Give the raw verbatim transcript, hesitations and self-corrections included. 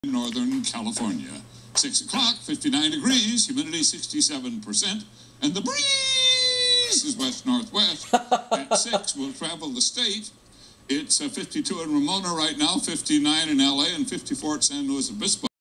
Northern California. Six o'clock, fifty-nine degrees, humidity sixty-seven percent, and the breeze is west-northwest. At six, we'll travel the state. It's uh, fifty-two in Ramona right now, fifty-nine in L A, and fifty-four at San Luis Obispo.